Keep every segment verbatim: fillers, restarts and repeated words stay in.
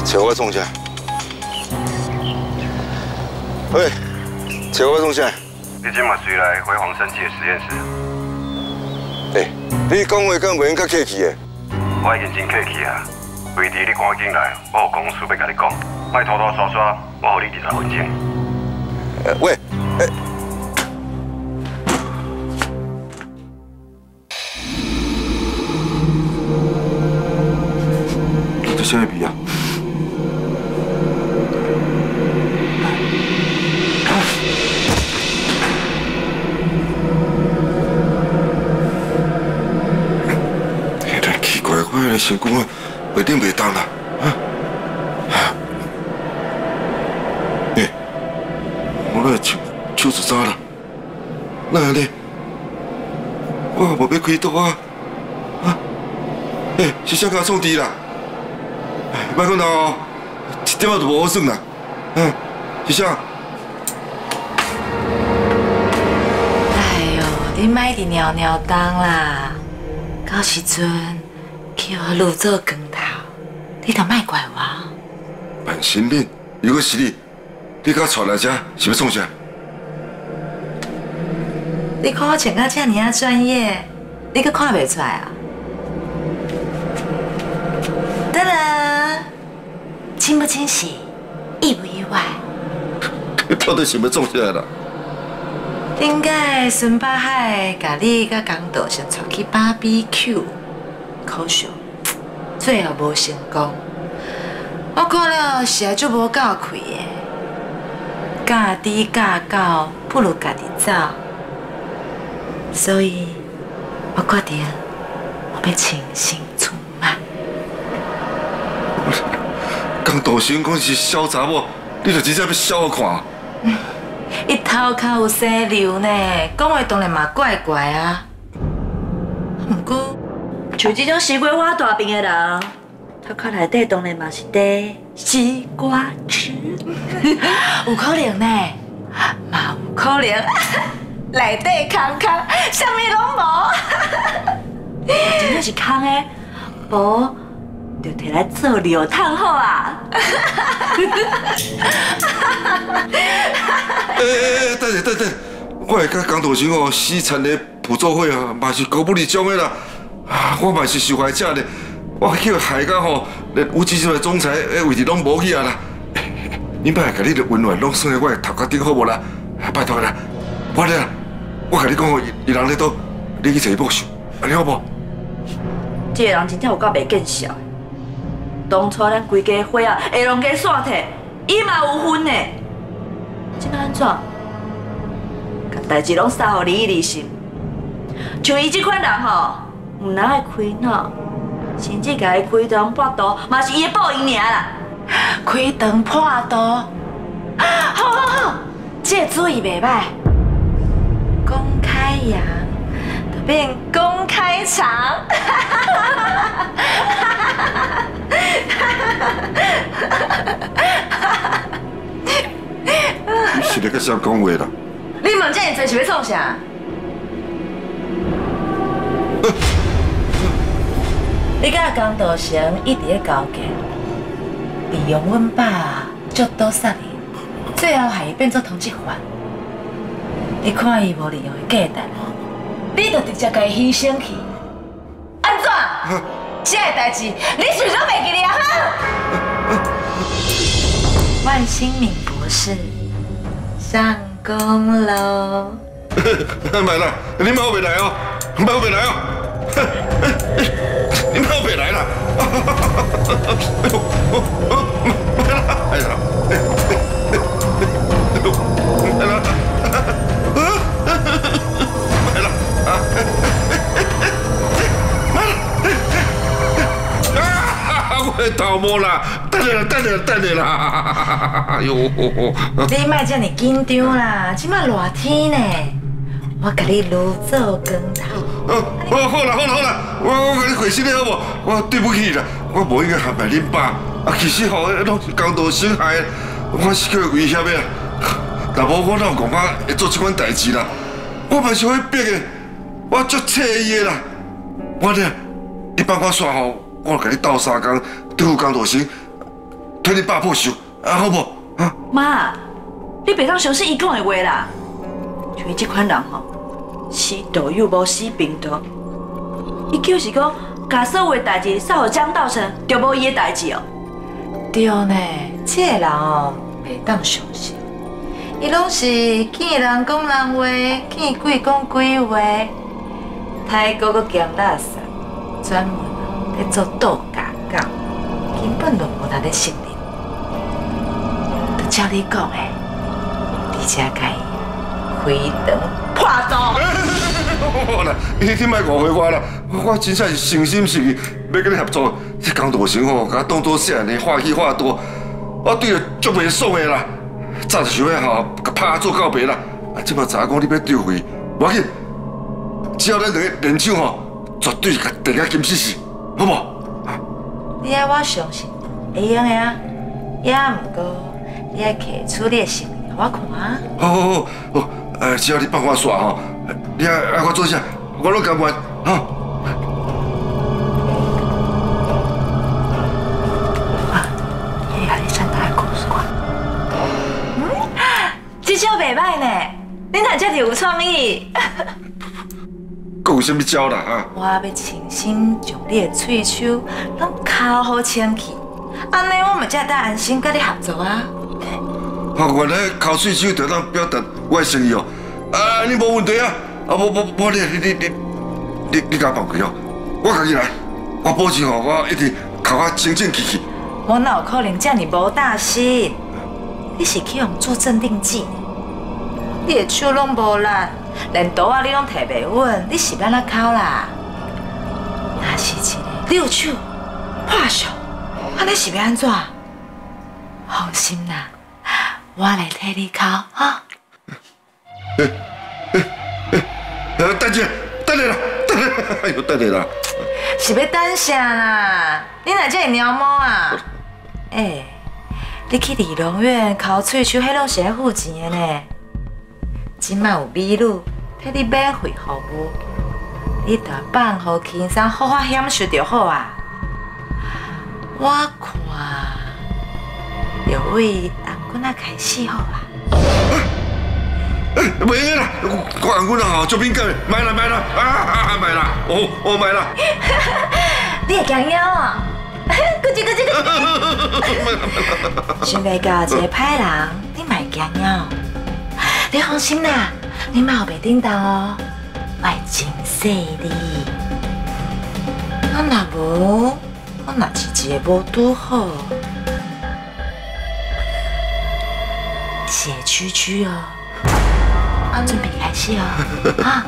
找我创啥？喂，找我创啥？ 你今嘛随来辉煌生技的实验室？ 哎，你讲话敢袂用较客气的？ 我已经真客气啊，为弟你赶紧来，我有公事要甲你讲，莫拖拖刷刷，我予你二十分钟。 呃，喂，哎。 这啥味啊？现在奇怪，我的身躯啊，袂顶袂动啦，啊！哎，我那手手是啥啦？哪样嘞？我无要开刀啊！啊！哎，是啥甲创治啦？ 别讲哦，一点仔都无好算啦。嗯，是啥？ 哎呦，你莫伫尿尿当啦，到时阵叫我入做光头，你就莫怪我。 万神面，如果是你，你甲我带来这是要创啥？ 你看我穿到这尔啊专业，你阁看袂出来啊？当然。 惊不惊喜，意不意外？ 你到底想要创啥啦？ 顶个孙八海甲你甲江道先出去 B B Q， 可惜最后无成功。我看了实在足无够气的，嫁猪嫁狗不如家己走，所以我决定我要清新出卖。 江道生讲是小查某，你就真正要笑我看？ 嗯，伊头壳有生瘤呢，讲话当然嘛怪怪啊。不过， 像这种西瓜花大病的人，头壳内底当然嘛是得西瓜汁。 有可能呢，嘛有可能，内底空空，啥物拢无。 真正是空的，无。 就摕来做料汤好啊！ 哎哎哎，等下等等，我会甲江道生哦死缠的辅助会啊，嘛是高不离种的啦。啊，我嘛是受害者呢，我叫害到吼，连有技术的总裁诶位置拢无去啊啦。你莫甲你的温暖拢算在我的头壳顶好无啦？拜托啦，我咧，我甲你讲哦，伊人咧倒，你去找伊报仇，安尼好无？ 这个人真正有够袂见笑。 当初咱规家伙啊，下拢加散摕，伊嘛有份呢。今摆安怎？甲代志拢撒互你理性。像伊这款人吼，唔能爱开脑，甚至甲伊开肠破肚，嘛是伊的报应尔啦。 开肠破肚，好好好，这个主意袂歹。公开阳，就变公开场。 你是咧个啥讲话啦？ 你问这么多是要创啥？你甲江道成一直咧交结，利用阮爸足多杀伊，最后害伊变做通缉犯。你看伊无利用伊价值，你就直接甲伊牺牲去，安怎？这个代志你是都袂记了哈？万新敏博士上工喽！ 买了，你莫袂来哦，莫袂来哦，你莫袂来啦！哎呀，哎呀，来了，来了啊！我的头毛啦，等下啦，等下啦，等下啦！哎呦！ 你莫这么紧张啦，即马热天呢，我甲你卤做光头。 哦，哦，好啦，好啦，好啦，我我甲你回心了好无？我对不起啦，我无应该陷害恁爸。啊，其实吼，拢是江道生害，我是叫危险的啊。若无我哪有讲法会做这款代志啦？我嘛是会逼的，我足气伊的啦。我呢，你帮我算吼，我甲你斗三工，对付江道生， 替你爸报仇，啊好不？啊！ 妈，你别当相信伊讲的话啦。像伊这款人吼，死道友无死贫道，伊就是讲，把所有的代志扫予江道成，就无伊的代志哦。 对呢，这个人哦，袂当相信。伊拢是见人讲人话，见鬼讲鬼话，太过个咸垃圾，专门咧做倒假工，根本就无力咧信任。就照你讲的，你才该开肠破肚。 好啦，你你莫误会我啦，我真正是诚心实意要跟你合作。这江大成吼，甲当作啥呢？话气话多，我对着足袂爽的啦。早就想要吼，甲拍做告别啦。啊，即摆知影讲你要丢回，无要紧，只要咱两个联手吼，绝对是甲大家金死死，好无？啊！ 你爱我相信会用的啊，也毋过你爱摕出你的诚意互我看啊。 好好好好，呃，只要你帮我刷吼，你爱爱我做啥，我拢甘愿哈。 你还是上台故事馆。嗯，这招袂歹呢，你哪遮有创意？ 佫有啥物招啦啊？ 我要诚心将你的喙手拢烤好清气，安尼我们才得安心甲你合作啊。 啊，原来口水手就当表达我的诚意哦。啊，你无问题啊。啊，无无无，你你你你你你甲我放开哦，我家己来，我保证哦，我一定口啊清清气气。 我哪有可能这么无大心？你是去用做镇定剂，你的手拢无力，连刀啊你拢摕袂稳，你是要哪哭啦？若是一个六手破手，安尼是要安怎？放心啦，我来替你哭哈。 呃，等下，等下啦，等下，哎呦，等下啦。 是要等啥啦？你哪这会猫毛啊？哎、欸，你去理容院考喙手，迄拢是爱付钱的呢。即卖有美女替你免费服务，你着放好轻松，好好享受就好啊。我看，就为红棍仔开始好啦。 袂用啦，我红棍仔吼足敏感的，买啦买啦，啊啊买啦，哦哦买啦。 你会惊妖啊？咕叽咕叽咕叽。想要交一个歹人，你莫惊妖。你放心啦，你莫有袂顶当哦，我会真细腻。我若无，我若是一个无拄好，血区区哦。我准备开始哦，啊！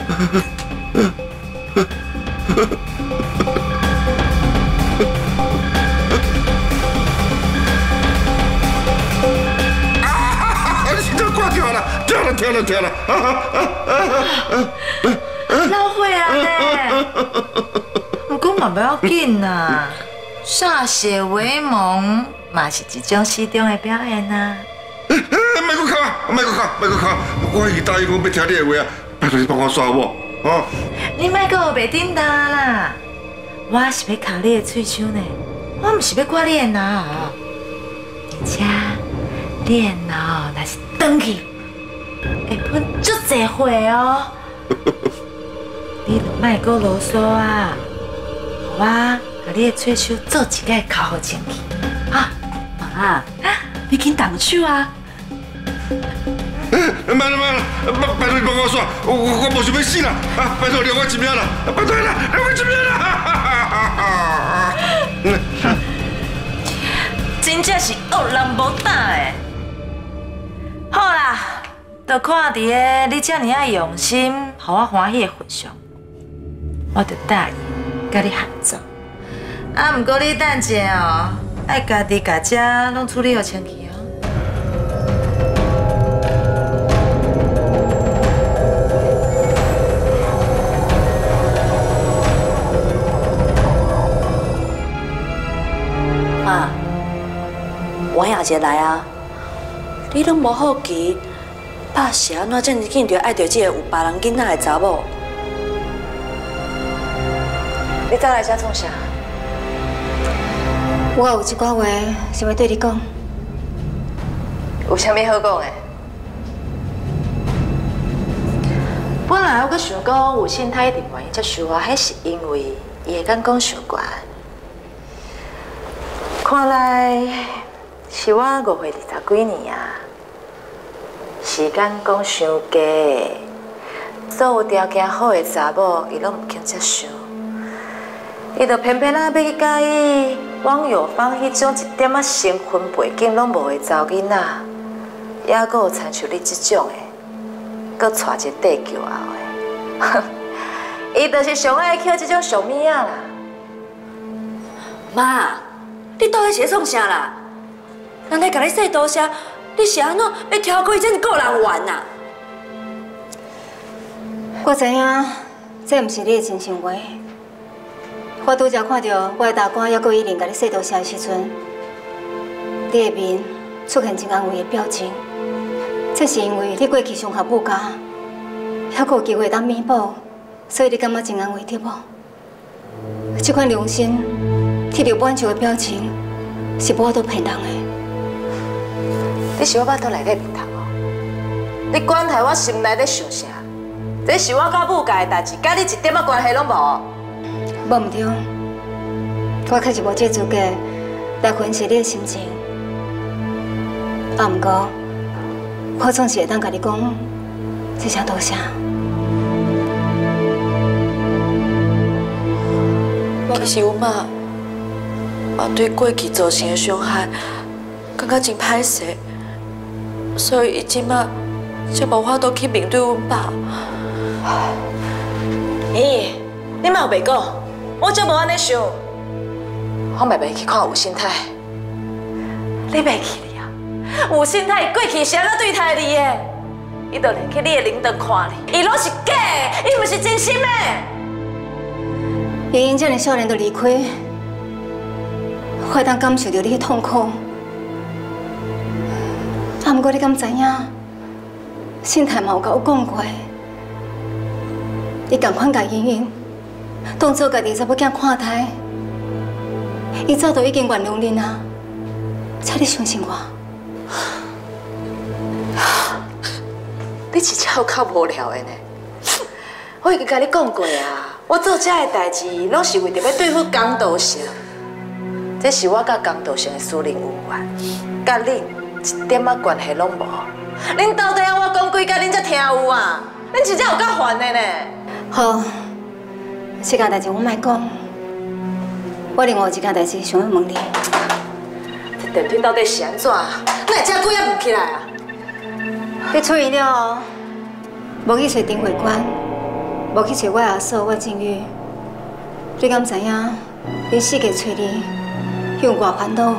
跳了，跳了，跳了，跳了！啊啊啊啊！ 老火啊呢？不过嘛不要紧呐，歃血为盟嘛是一种戏中的表演啊。 莫搁哭啊！莫搁哭，莫搁哭！我已经答应讲要听你的话啊，拜托你帮我刷好不？啊！ 你莫搁袂顶当啦，我是要靠你的喙手呢，我唔是要刮你的脑，而且你的脑若是转去。会喷足侪火哦！你著莫阁啰嗦啊！我甲你的喙手做一个口好清气，哈！ 妈，你紧动手啊！ 慢了慢了，拜拜托你帮我刷，我我我无想要死啦！啊，拜托留我一命啦！拜托啦，留我一命啦！ 真正是恶人无胆的。好啦。就看伫个你遮尔啊用心，互我欢喜的份上，我就答应甲你合作。啊，毋过你等者哦，爱家己家遮拢处理好清气哦。 妈，晚夜节来啊！你拢无好奇。爸是安怎这么紧就爱着这个有别人囡仔的查某？ 你早来遮创啥？ 我有一寡话想要对你讲。 有啥物好讲的？本来我阁想讲，有信太一定愿意接受我，迄是因为伊会敢讲伤悬。看来是我误会二十几年啊，时间讲伤假。所有条件好的查某，伊拢唔肯接受。伊就偏偏啊要去介意王友芳迄种一点仔身份背景拢无的查某囡仔，也阁有参像你即种的，阁娶一个地球后的。伊就是上爱捡即种俗物仔啦。 妈，你到底是咧创啥啦？人家甲你说多谢，你是安怎要挑开这个人缘啊？ 我知影这毋是你的真心话。我拄则看到我的大官还阁依然甲你说多谢的时阵，你的面出现真安慰的表情。这是因为你过去上学不佳，还阁有机会当弥补，所以你感觉真安慰，对无？这款良心贴着满笑的表情，是无法度骗人的。 你是我巴肚内底面头哦？你管害我心内底想啥？这是我甲母家的代志，甲你一点仔关系拢无。 无毋对，我确实无这资格来分析你的心情。啊，毋过我总是会当甲你讲一声多谢。 其实阮妈嘛对过去造成的伤害，感觉真歹势，所以伊即马才无法度去面对阮爸。 咦，你嘛有袂讲？我则无安尼想。我咪袂去看吴新泰，你袂去哩啊？吴新泰过去是安怎对待你的？伊就连去你的领导看你，伊拢是假的，伊毋是真心的。 也因这么少年就离开，我会当感受到你的痛苦。啊，不过你敢知影？信泰嘛有甲我讲过，伊同款甲莹莹当做家己查某囝看待，伊早都已经原谅恁啊，请你相信我。 你真正有够无聊的呢！我已经甲你讲过啊，我做这的代志拢是为着要对付江道成，这是我甲江道成的私人恩怨，甲恁一点仔关系拢无。恁到底要我讲几甲恁才听有啊？恁真正有够烦的呢！ 好，这件代志我莫讲。我另外有一件代志想要问你。 这电梯到底是安怎？哪会遮久也唔起来啊？ 你出院了，无去找丁会官，无去找我阿嫂、我静玉。你敢知影？你四界找你，有偌烦恼？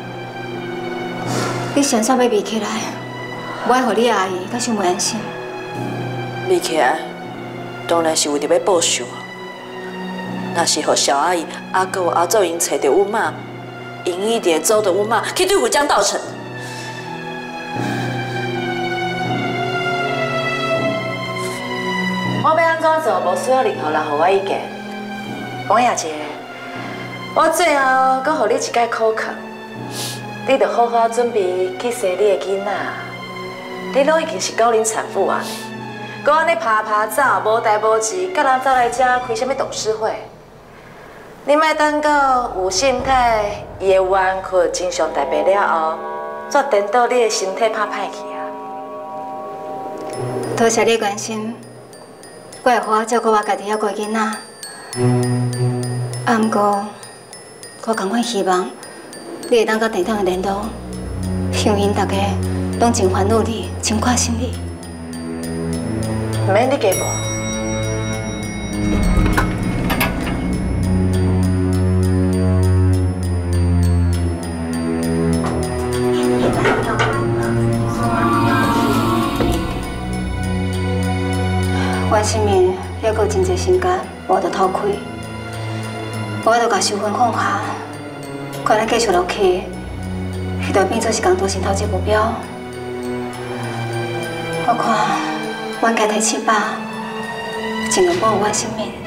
你先煞要迷起来，我爱互你阿姨甲小妹安心。 迷起来，当然是为着要报仇啊！若是互小阿姨、阿哥、阿祖因找到阮妈，因一定走着阮妈去对付江道成。 我要安怎做，无需要任何人给我意见。王亚姐，我最后阁予你一解考课，你着好好准备去生你的囡仔。你拢已经是高龄产妇啊，阁安尼爬爬走，无代无志，甲人走来遮开什么董事会？你莫等到有身体伊的冤屈真相大白了后，再颠倒你的身体拍歹去啊！ 多谢你关心。我会好好照顾我家己遐个囡仔，啊，不过我同款希望你会当甲店长联络，乡因大家拢真烦恼你，真关心你。 唔免你加无。 我性命还阁真侪时间无得偷开，我着甲收分放下，看咱继续落去，迄就变做是江都心头一个目标。我看，阮家提七百，尽量保护我性命。